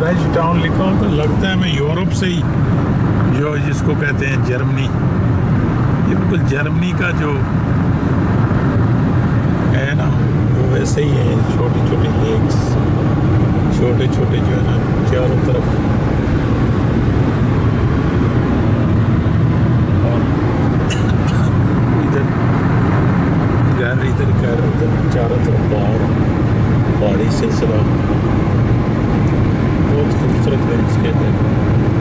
French town लिखा हो तो लगता है मैं यूरोप से ही, जो जिसको कहते हैं जर्मनी, ये बिल्कुल जर्मनी का जो है ना वो वैसे ही है। छोटी छोटी लेक्स, छोटे छोटे जो है ना चारों तरफ, और इधर घर उधर चारों तरफ पहाड़ी सिलसिला, बहुत खूबसूरत लैंडस्केप है।